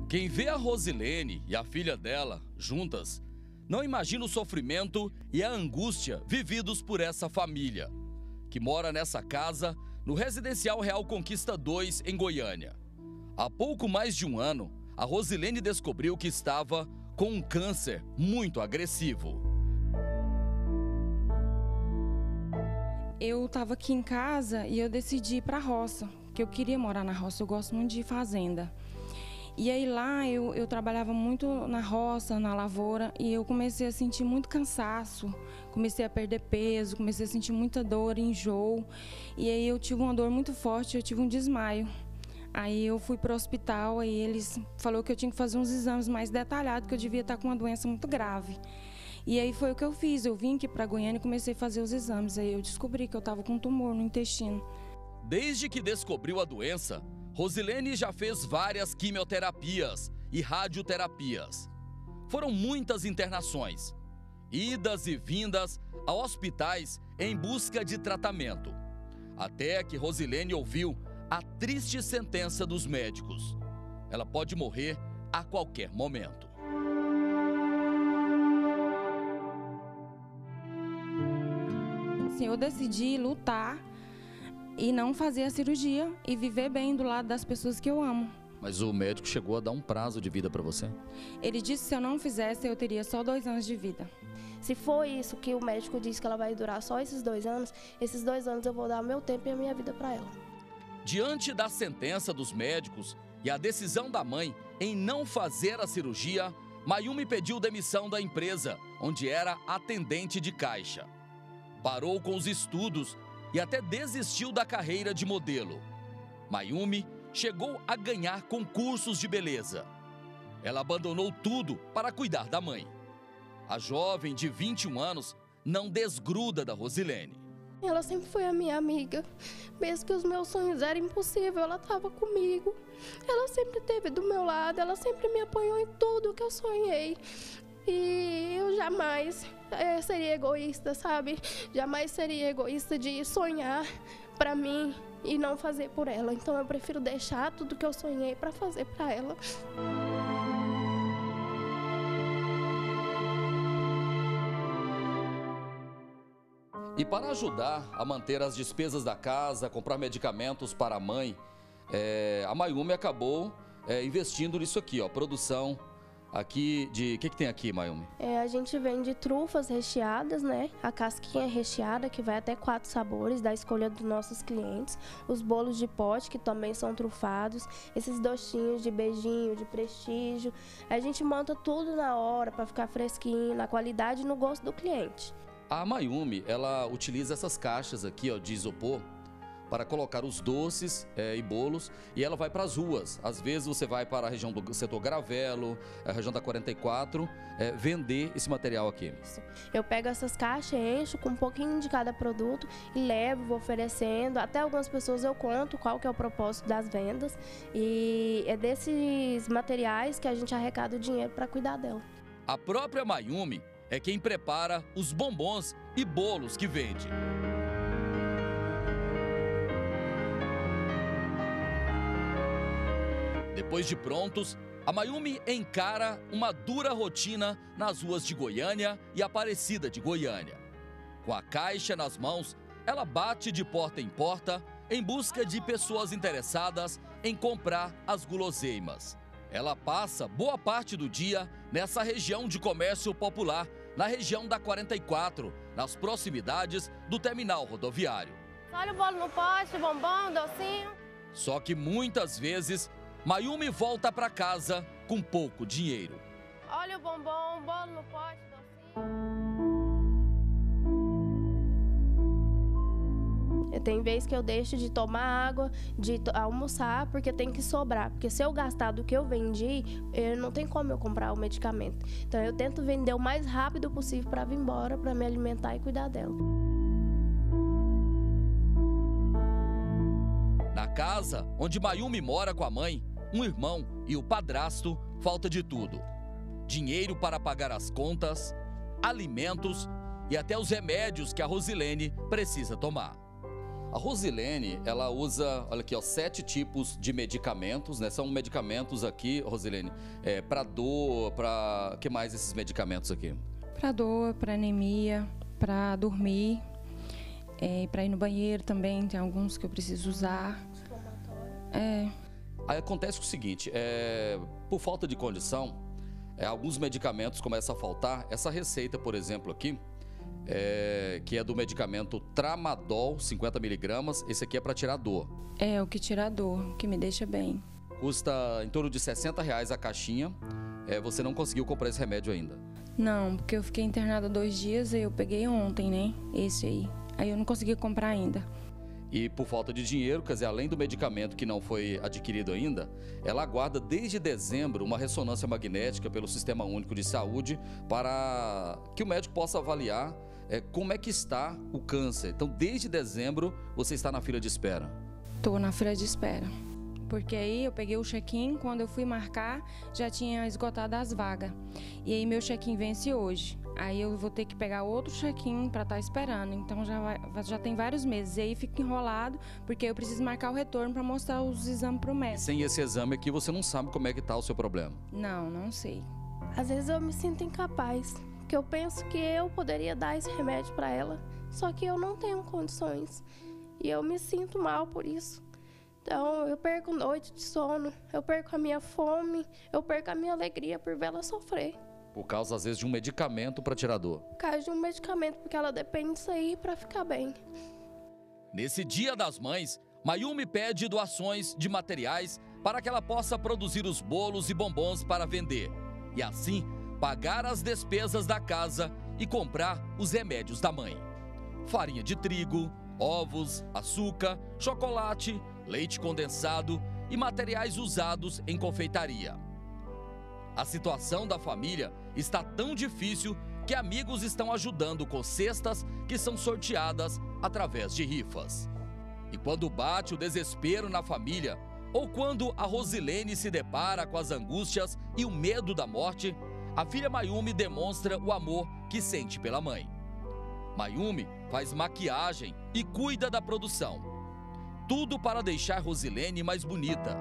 Quem vê a Rosilene e a filha dela juntas, não imagina o sofrimento e a angústia vividos por essa família, que mora nessa casa no Residencial Real Conquista 2, em Goiânia. Há pouco mais de um ano, a Rosilene descobriu que estava com um câncer muito agressivo. Eu estava aqui em casa e eu decidi ir para a roça, que eu queria morar na roça, eu gosto muito de fazenda. E aí lá eu trabalhava muito na roça, na lavoura, e eu comecei a sentir muito cansaço, comecei a perder peso, comecei a sentir muita dor, enjoo. E aí eu tive uma dor muito forte, eu tive um desmaio. Aí eu fui para o hospital, aí eles falaram que eu tinha que fazer uns exames mais detalhados, que eu devia estar com uma doença muito grave. E aí foi o que eu fiz, eu vim aqui para Goiânia e comecei a fazer os exames. Aí eu descobri que eu estava com um tumor no intestino. Desde que descobriu a doença, Rosilene já fez várias quimioterapias e radioterapias. Foram muitas internações, idas e vindas a hospitais em busca de tratamento. Até que Rosilene ouviu a triste sentença dos médicos. Ela pode morrer a qualquer momento. Eu decidi lutar e não fazer a cirurgia e viver bem do lado das pessoas que eu amo. Mas o médico chegou a dar um prazo de vida para você? Ele disse que se eu não fizesse, eu teria só 2 anos de vida. Se for isso que o médico disse que ela vai durar só esses 2 anos, esses 2 anos eu vou dar o meu tempo e a minha vida para ela. Diante da sentença dos médicos e a decisão da mãe em não fazer a cirurgia, Mayumi pediu demissão da empresa, onde era atendente de caixa. Parou com os estudos e até desistiu da carreira de modelo. Mayumi chegou a ganhar concursos de beleza. Ela abandonou tudo para cuidar da mãe. A jovem de 21 anos não desgruda da Rosilene. Ela sempre foi a minha amiga. Mesmo que os meus sonhos eram impossíveis, ela estava comigo. Ela sempre esteve do meu lado, ela sempre me apoiou em tudo que eu sonhei. E eu jamais seria egoísta, sabe? Jamais seria egoísta de sonhar para mim e não fazer por ela. Então eu prefiro deixar tudo que eu sonhei para fazer para ela. E para ajudar a manter as despesas da casa, comprar medicamentos para a mãe, a Mayumi acabou investindo nisso aqui, ó, produção aqui de... O que tem aqui, Mayumi? A gente vende trufas recheadas, né? A casquinha recheada, que vai até 4 sabores, da escolha dos nossos clientes. Os bolos de pote, que também são trufados. Esses docinhos de beijinho, de prestígio. A gente monta tudo na hora para ficar fresquinho, na qualidade e no gosto do cliente. A Mayumi, ela utiliza essas caixas aqui, ó, de isopor, para colocar os doces e bolos, e ela vai para as ruas. Às vezes você vai para a região do setor Gravelo, a região da 44, vender esse material aqui. Eu pego essas caixas, encho com um pouquinho de cada produto e levo, vou oferecendo. Até algumas pessoas eu conto qual que é o propósito das vendas, e é desses materiais que a gente arrecada o dinheiro para cuidar dela. A própria Mayumi é quem prepara os bombons e bolos que vende. Depois de prontos, a Mayumi encara uma dura rotina nas ruas de Goiânia e Aparecida de Goiânia. Com a caixa nas mãos, ela bate de porta em porta em busca de pessoas interessadas em comprar as guloseimas. Ela passa boa parte do dia nessa região de comércio popular, na região da 44, nas proximidades do terminal rodoviário. Olha o bolo no pote, bombom, docinho. Só que muitas vezes, Mayumi volta para casa com pouco dinheiro. Olha o bombom, bolo no pote, docinho. Tem vez que eu deixo de tomar água, de almoçar, porque tem que sobrar. Porque se eu gastar do que eu vendi, não tem como eu comprar o medicamento. Então eu tento vender o mais rápido possível para vir embora, para me alimentar e cuidar dela. Na casa onde Mayumi mora com a mãe, um irmão e o padrasto, falta de tudo. Dinheiro para pagar as contas, alimentos e até os remédios que a Rosilene precisa tomar. A Rosilene, ela usa, olha aqui, ó, 7 tipos de medicamentos, né? São medicamentos aqui, Rosilene, para dor, para... que mais esses medicamentos aqui? Para dor, para anemia, para dormir, para ir no banheiro também, tem alguns que eu preciso usar. Aí acontece o seguinte, por falta de condição, alguns medicamentos começam a faltar. Essa receita, por exemplo, aqui, que é do medicamento Tramadol, 50 miligramas. Esse aqui é para tirar dor. É, o que tira a dor, que me deixa bem. Custa em torno de R$60 a caixinha. Você não conseguiu comprar esse remédio ainda? Não, porque eu fiquei internada 2 dias e eu peguei ontem, né? Esse aí. Aí eu não consegui comprar ainda. E por falta de dinheiro, quer dizer, além do medicamento que não foi adquirido ainda, ela aguarda desde dezembro uma ressonância magnética pelo Sistema Único de Saúde para que o médico possa avaliar como é que está o câncer. Então, desde dezembro, você está na fila de espera? Estou na fila de espera. Porque aí eu peguei o check-in, quando eu fui marcar, já tinha esgotado as vagas. E aí meu check-in vence hoje. Aí eu vou ter que pegar outro check-in para estar esperando. Então já tem vários meses. E aí fica enrolado, porque eu preciso marcar o retorno para mostrar os exames para o médico. E sem esse exame aqui, você não sabe como é que está o seu problema? Não sei. Às vezes eu me sinto incapaz, porque eu penso que eu poderia dar esse remédio para ela, só que eu não tenho condições. E eu me sinto mal por isso. Então, eu perco noite de sono, eu perco a minha fome, eu perco a minha alegria por vê-la sofrer. Por causa, às vezes, de um medicamento para tirar dor? Por causa de um medicamento, porque ela depende disso aí para ficar bem. Nesse Dia das Mães, Mayumi pede doações de materiais para que ela possa produzir os bolos e bombons para vender. E assim, pagar as despesas da casa e comprar os remédios da mãe. Farinha de trigo, ovos, açúcar, chocolate, leite condensado e materiais usados em confeitaria. A situação da família está tão difícil que amigos estão ajudando com cestas que são sorteadas através de rifas. E quando bate o desespero na família, ou quando a Rosilene se depara com as angústias e o medo da morte, a filha Mayumi demonstra o amor que sente pela mãe. Mayumi faz maquiagem e cuida da produção. Tudo para deixar Rosilene mais bonita.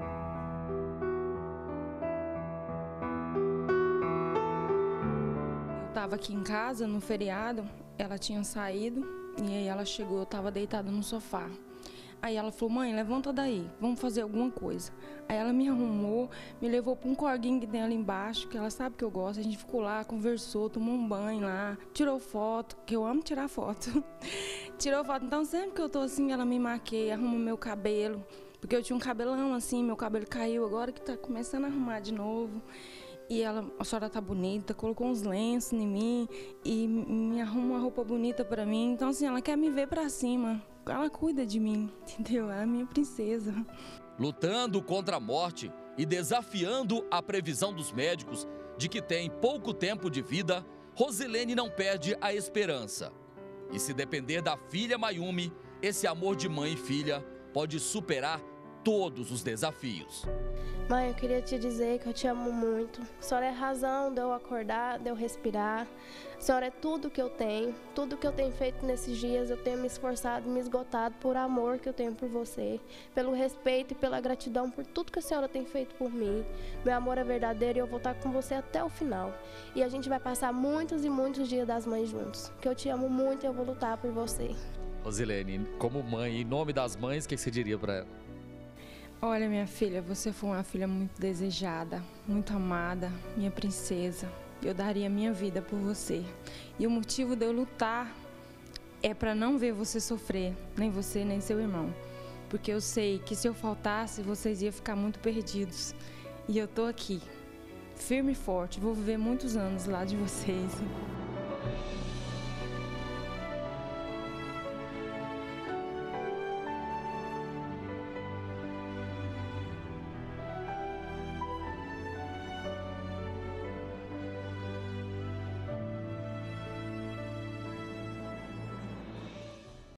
Eu estava aqui em casa no feriado, ela tinha saído e aí ela chegou, eu estava deitada no sofá. Aí ela falou: mãe, levanta daí, vamos fazer alguma coisa. Aí ela me arrumou, me levou para um corguinho que tem ali embaixo, que ela sabe que eu gosto. A gente ficou lá, conversou, tomou um banho lá, tirou foto, que eu amo tirar foto. Tirou foto, então sempre que eu tô assim, ela me maqueia, arruma meu cabelo. Porque eu tinha um cabelão assim, meu cabelo caiu, agora que tá começando a arrumar de novo. E ela: a senhora tá bonita, colocou uns lenços em mim e me arruma uma roupa bonita pra mim. Então assim, ela quer me ver pra cima. Ela cuida de mim, entendeu? Ela é minha princesa. Lutando contra a morte e desafiando a previsão dos médicos de que tem pouco tempo de vida, Rosilene não perde a esperança. E se depender da filha Mayumi, esse amor de mãe e filha pode superar todos os desafios. Mãe, eu queria te dizer que eu te amo muito. A senhora é a razão de eu acordar, de eu respirar. A senhora é tudo que eu tenho. Tudo que eu tenho feito nesses dias, eu tenho me esforçado, me esgotado por amor que eu tenho por você. Pelo respeito e pela gratidão por tudo que a senhora tem feito por mim. Meu amor é verdadeiro e eu vou estar com você até o final. E a gente vai passar muitos e muitos dias das mães juntos. Que eu te amo muito e eu vou lutar por você. Rosilene, como mãe, em nome das mães, o que você diria para ela? Olha, minha filha, você foi uma filha muito desejada, muito amada, minha princesa. Eu daria minha vida por você. E o motivo de eu lutar é para não ver você sofrer, nem você, nem seu irmão. Porque eu sei que se eu faltasse, vocês iam ficar muito perdidos. E eu tô aqui, firme e forte, vou viver muitos anos lá de vocês.